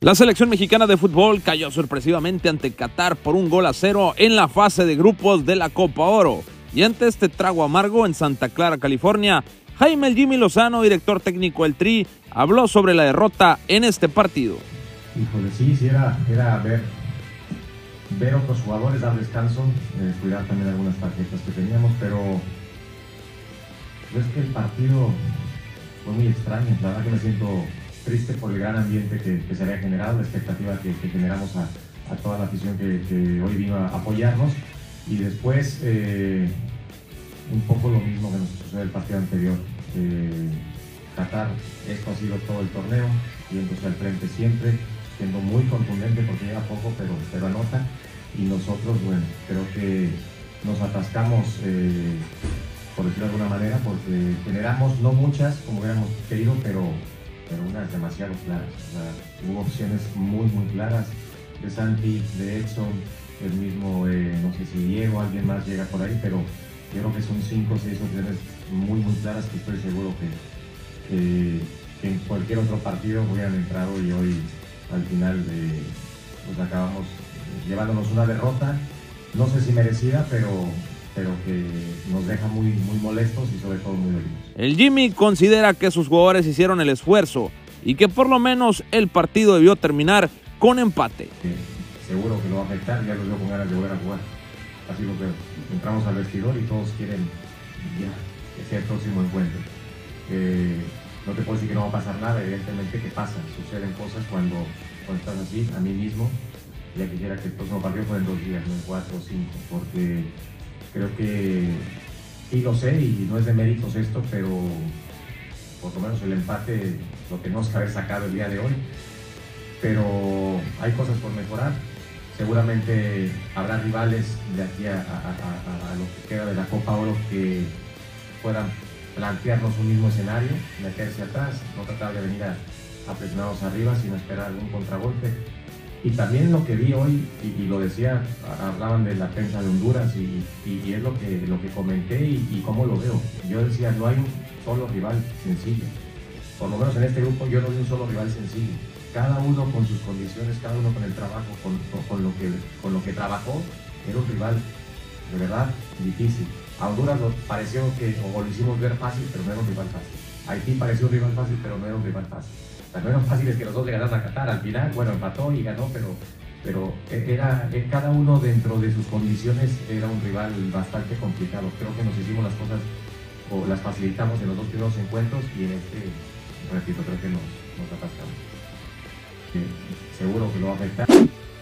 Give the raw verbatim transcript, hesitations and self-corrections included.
La selección mexicana de fútbol cayó sorpresivamente ante Qatar por un gol a cero en la fase de grupos de la Copa Oro. Y ante este trago amargo en Santa Clara, California, Jaime el Jimmy Lozano, director técnico del Tri, habló sobre la derrota en este partido. Híjole, sí, sí, era, era ver, ver otros jugadores, dar descanso, eh, cuidar también algunas tarjetas que teníamos, pero es que el partido fue muy extraño. La verdad que me siento triste por el gran ambiente que, que se había generado, la expectativa que, que generamos a, a toda la afición que, que hoy vino a apoyarnos, y después eh, un poco lo mismo que nos sucedió el partido anterior. Eh, Qatar, esto ha sido todo el torneo, yéndose al frente siempre, siendo muy contundente porque llega poco, pero, pero anota, y nosotros, bueno, creo que nos atascamos, eh, por decirlo de alguna manera, porque generamos no muchas como hubiéramos querido, pero, pero unas demasiado claras. O sea, hubo opciones muy, muy claras de Santi, de Edson, el mismo, eh, no sé si Diego, alguien más llega por ahí, pero yo creo que son cinco o seis opciones muy, muy claras que estoy seguro que, que, que en cualquier otro partido hubieran entrado, y hoy al final eh, pues acabamos llevándonos una derrota, no sé si merecida, pero, pero que nos deja muy, muy molestos y sobre todo muy dolidos. El Jimmy considera que sus jugadores hicieron el esfuerzo y que por lo menos el partido debió terminar con empate. Eh, seguro que lo va a afectar, ya los veo con ganas de volver a jugar, así lo veo. Entramos al vestidor y todos quieren ya que sea el próximo encuentro. Eh, no te puedo decir que no va a pasar nada, evidentemente que pasa, suceden cosas cuando, cuando estás así. A mí mismo ya quisiera que el próximo partido fuera en dos días, no en cuatro o cinco, porque creo que sí lo sé y no es de méritos esto, pero por lo menos el empate lo tenemos que haber sacado el día de hoy. Pero hay cosas por mejorar. Seguramente habrá rivales de aquí a, a, a, a lo que queda de la Copa Oro que puedan plantearnos un mismo escenario, meterse atrás, no tratar de venir a, a presionarnos arriba, sino esperar algún contragolpe. Y también lo que vi hoy, y, y lo decía, hablaban de la prensa de Honduras, y, y, y es lo que, lo que comenté y, y cómo lo veo. Yo decía, no hay un solo rival sencillo. Por lo menos en este grupo yo no vi un solo rival sencillo. Cada uno con sus condiciones, cada uno con el trabajo, con, con, con, lo, que, con lo que trabajó, era un rival de verdad difícil. A Honduras lo pareció que, o lo hicimos ver fácil, pero no era un rival fácil. Haití pareció un rival fácil, pero no era un rival fácil. O sea, no eran fáciles que los dos le ganaran a Qatar. Al final, bueno, empató y ganó, pero, pero era, cada uno dentro de sus condiciones era un rival bastante complicado. Creo que nos hicimos las cosas, o las facilitamos en los dos primeros encuentros, y en este, repito, creo que nos, nos atascamos. Eh, seguro que lo va a afectar.